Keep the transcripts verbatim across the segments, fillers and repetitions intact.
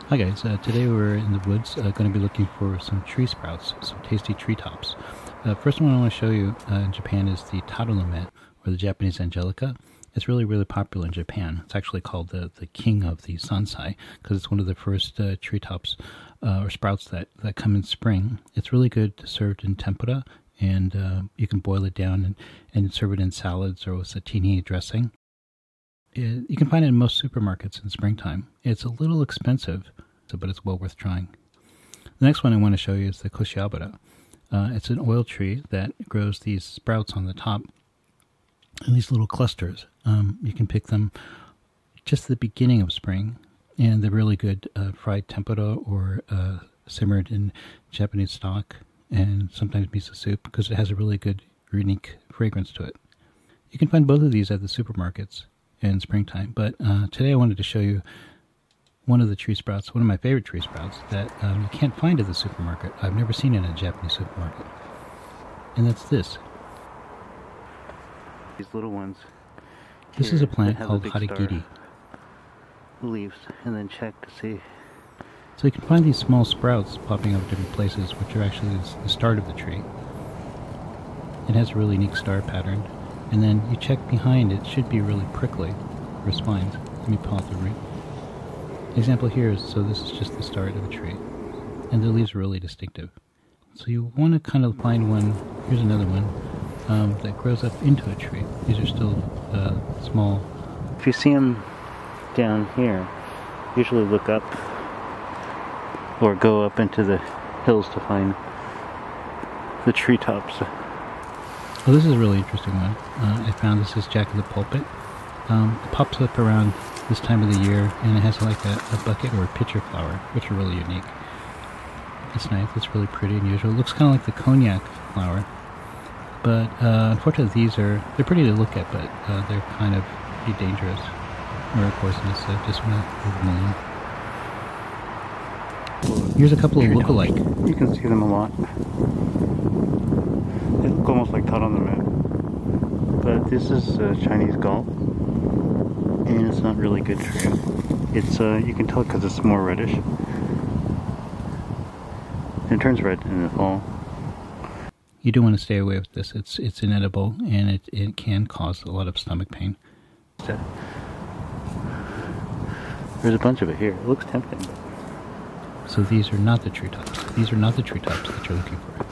Hi guys, uh, today we're in the woods uh, going to be looking for some tree sprouts, some tasty tree tops. Uh, first one I want to show you uh, in Japan is the Tarunume, or the Japanese Angelica. It's really, really popular in Japan. It's actually called the, the king of the Sansai because it's one of the first uh, tree tops uh, or sprouts that, that come in spring. It's really good served in tempura, and uh, you can boil it down and, and serve it in salads or with satini dressing. It, you can find it in most supermarkets in springtime. It's a little expensive, but it's well worth trying. The next one I want to show you is the Koshiabara. Uh, it's an oil tree that grows these sprouts on the top in these little clusters. Um, you can pick them just at the beginning of spring, and they're really good uh, fried tempura or uh, simmered in Japanese stock and sometimes miso soup because it has a really good, unique fragrance to it. You can find both of these at the supermarkets in springtime, but uh, today I wanted to show you one of the tree sprouts, one of my favorite tree sprouts that um, you can't find at the supermarket. I've never seen it in a Japanese supermarket, and that's this. These little ones. This is a plant called harigiri. Leaves, and then check to see. So you can find these small sprouts popping up different places, which are actually the start of the tree. It has a really unique star pattern. And then you check behind, it should be really prickly for spines. Let me pull out the root. The example here is, so this is just the start of a tree. And the leaves are really distinctive. So you want to kind of find one, here's another one, um, that grows up into a tree. These are still uh, small. If you see them down here, usually look up or go up into the hills to find the treetops. Well, this is a really interesting one. Uh, I found this is Jack of the Pulpit. Um, it pops up around this time of the year, and it has like a, a bucket or a pitcher flower, which are really unique. It's nice. It's really pretty and unusual. It looks kind of like the cognac flower, but uh, unfortunately, these are they're pretty to look at, but uh, they're kind of pretty dangerous or poisonous. So I just want to leave them alone. Here's a couple of look-alike. You can see them a lot. They look almost like Tarunume, but this is a Chinese galt, and it's not really good for you. It's uh, you can tell because it's more reddish. And it turns red in the fall. You do want to stay away with this. It's it's inedible, and it it can cause a lot of stomach pain. There's a bunch of it here. It looks tempting. So these are not the treetops. These are not the treetops that you're looking for.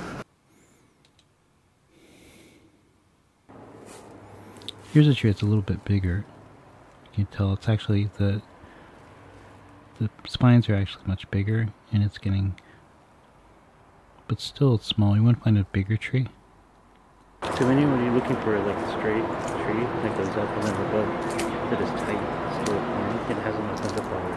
Here's a tree that's a little bit bigger. You can tell it's actually the the spines are actually much bigger, and it's getting, but still it's small. You want to find a bigger tree. So anyway, you're looking for like a straight tree that goes up and then above that is tight, still firm, and has enough of the flower.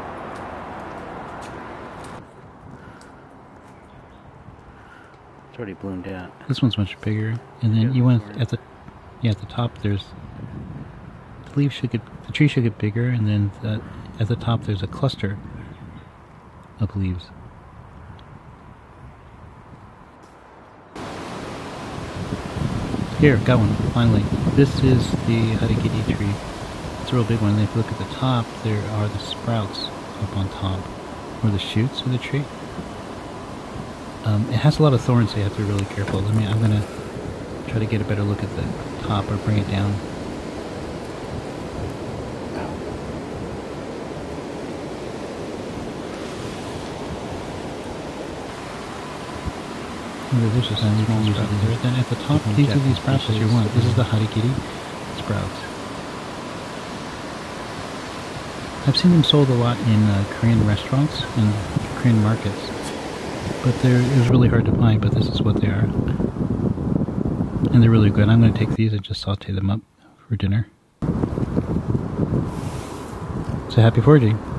It's already bloomed out. This one's much bigger, and then Yeah, you want sorry. at the yeah at the top there's the leaves should get the tree should get bigger, and then the, at the top there's a cluster of leaves. Here, got one finally. This is the harigiri tree. It's a real big one. And if you look at the top, there are the sprouts up on top, or the shoots of the tree. Um, it has a lot of thorns, so you have to be really careful. Let me. I'm gonna try to get a better look at the top or bring it down. There's just a small sprout there. Then at the top, these are the sprouts that you want. This is the harigiri sprouts. I've seen them sold a lot in uh, Korean restaurants and Korean markets, but they're it was really hard to find. But this is what they are, and they're really good. I'm going to take these and just saute them up for dinner. So happy foraging!